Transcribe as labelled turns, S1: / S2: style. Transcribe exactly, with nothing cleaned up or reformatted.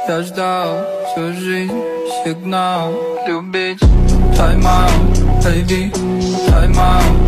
S1: Я ждал всю жизнь сигнал любить. Time out, baby, time out.